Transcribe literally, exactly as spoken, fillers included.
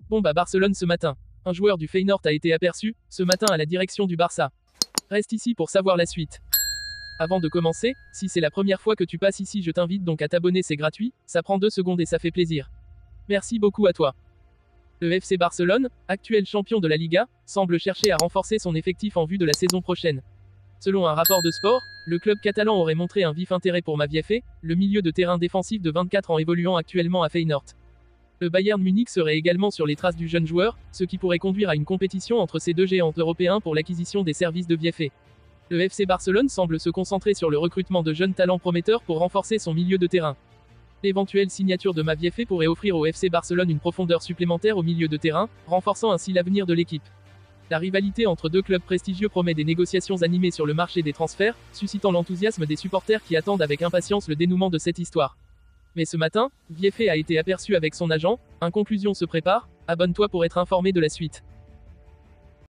Bombe à Barcelone ce matin. Un joueur du Feyenoord a été aperçu, ce matin à la direction du Barça. Reste ici pour savoir la suite. Avant de commencer, si c'est la première fois que tu passes ici, je t'invite donc à t'abonner, c'est gratuit, ça prend deux secondes et ça fait plaisir. Merci beaucoup à toi. Le F C Barcelone, actuel champion de la Liga, semble chercher à renforcer son effectif en vue de la saison prochaine. Selon un rapport de Sport, le club catalan aurait montré un vif intérêt pour Maviefé, le milieu de terrain défensif de vingt-quatre ans évoluant actuellement à Feyenoord. Le Bayern Munich serait également sur les traces du jeune joueur, ce qui pourrait conduire à une compétition entre ces deux géants européens pour l'acquisition des services de Viefé. Le F C Barcelone semble se concentrer sur le recrutement de jeunes talents prometteurs pour renforcer son milieu de terrain. L'éventuelle signature de Maviefé pourrait offrir au F C Barcelone une profondeur supplémentaire au milieu de terrain, renforçant ainsi l'avenir de l'équipe. La rivalité entre deux clubs prestigieux promet des négociations animées sur le marché des transferts, suscitant l'enthousiasme des supporters qui attendent avec impatience le dénouement de cette histoire. Mais ce matin, Viefé a été aperçu avec son agent, une conclusion se prépare, abonne-toi pour être informé de la suite.